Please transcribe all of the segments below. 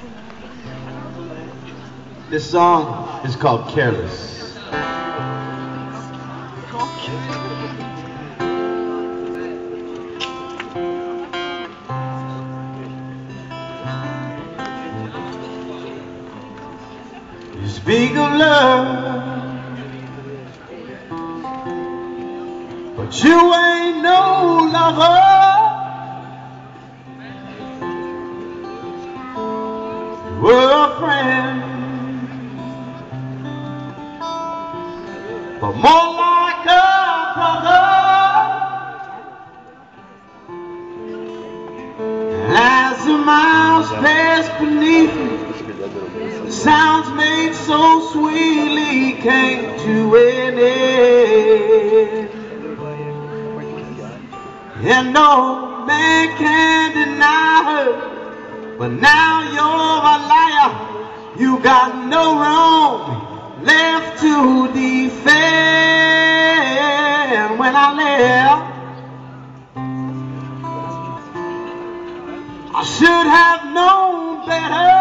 This song is called Careless. You speak of love, but you ain't no lover. You were a friend, but more like a brother. And as the miles pass beneath me, the sounds made so sweetly came to an end. And no man can deny her, but now you're a liar. You got no wrong left to defend. When I left, I should have known better.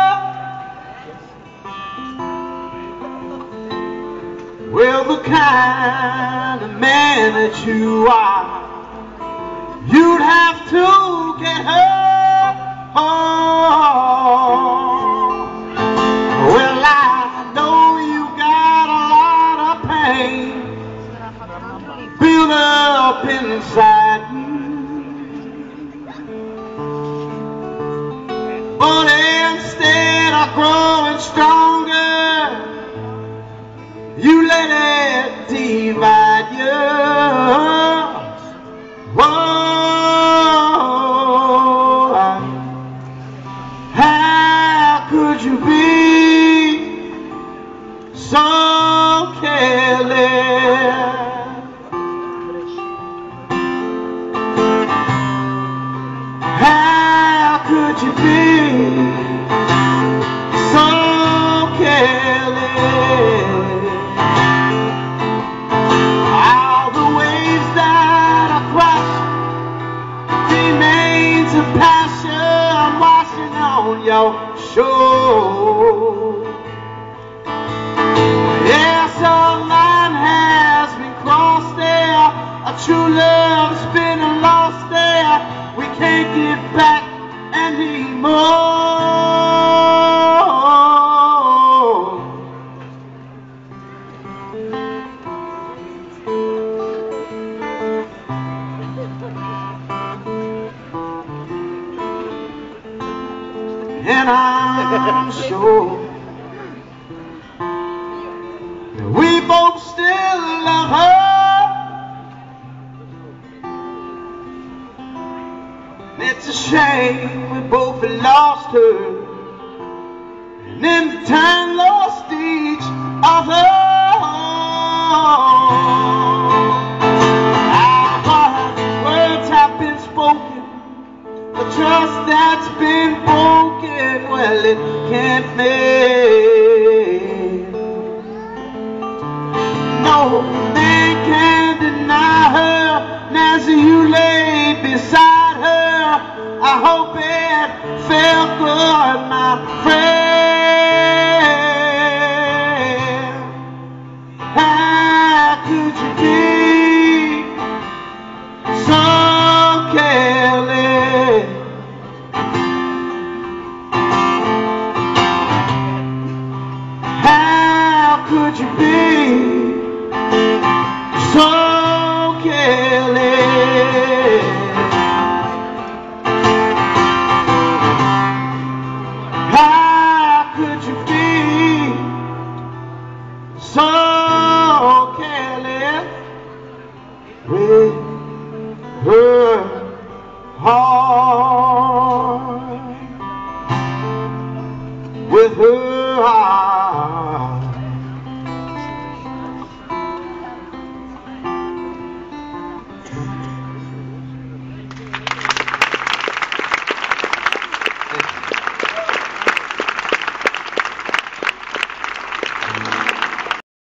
Well, the kind of man that you are, you'd have to get her. Oh, well, I know you got a lot of pain built up inside you, but instead of growing stronger, you let it divide you. Whoa. How could you be so careless? How could you be so careless? All the waves that I crossed, remains of passion washing on your shore. Yes, a line has been crossed there, a true love's been lost there. We can't get back anymore. And I'm sure that we both still love her. It's a shame we both lost her, and in time lost each other. Our words have been spoken, the trust that's been broken, well, it can't mend. No man can deny her, and as you lay beside her, I hope it felt good, my friend. How could you be so careless? How could you be so careless? How could you be so careless with her heart? With her heart.